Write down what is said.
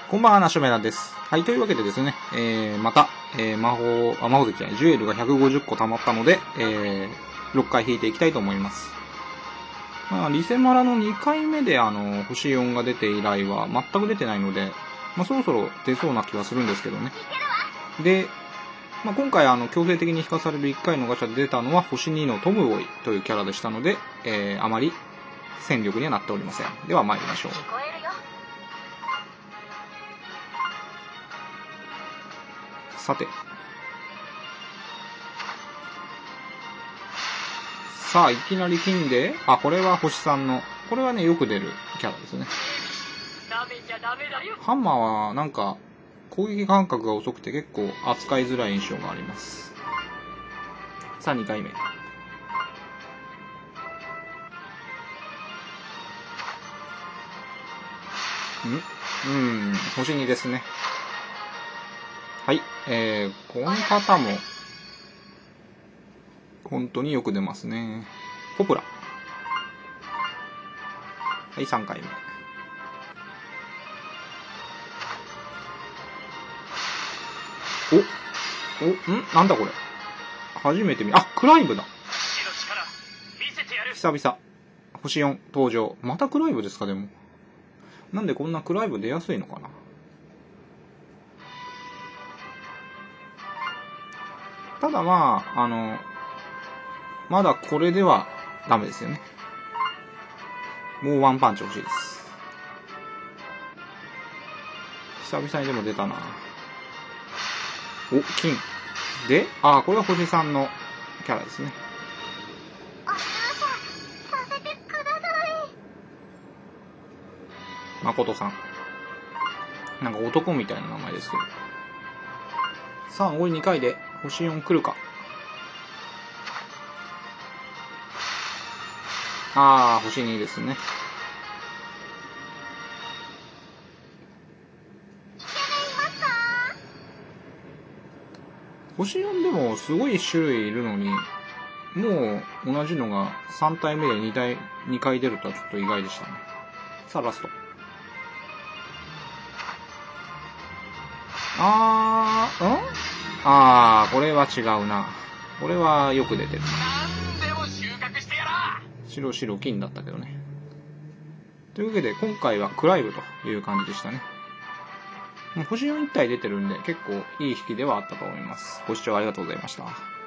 こんばんは、ナショメラです。はい、というわけでですね、また、魔法石じゃない、ジュエルが150個溜まったので、6回引いていきたいと思います。まあ、リセマラの2回目で星4が出て以来は全く出てないので、まあ、そろそろ出そうな気はするんですけどね。で、まあ、今回強制的に引かされる1回のガチャで出たのは星2のトムボイというキャラでしたので、あまり戦力にはなっておりません。では参りましょう。さて。さあ、いきなり金で、これは星3の、これはね、よく出るキャラですね。ハンマーはなんか、攻撃感覚が遅くて結構扱いづらい印象があります。さあ、2回目。星2ですね。はい、この方も、本当によく出ますね。ポプラ。はい、3回目。なんだこれ。初めてクライブだ。久々。星4登場。またクライブですか、でも。なんでこんなクライブ出やすいのかな。ただまあ、まだこれではダメですよね。もうワンパンチ欲しいです。久々にでも出たな。金。で、これは星さんのキャラですね。誠さん。なんか男みたいな名前ですけど。さあ、残り2回で星4来るか。星2ですね。星4でもすごい種類いるのに、もう同じのが3体目で2回出るとはちょっと意外でしたね。さあ、ラスト。これは違うな。これはよく出てる。白金だったけどね。というわけで今回はクライブという感じでしたね。星4 1体出てるんで結構いい引きではあったと思います。ご視聴ありがとうございました。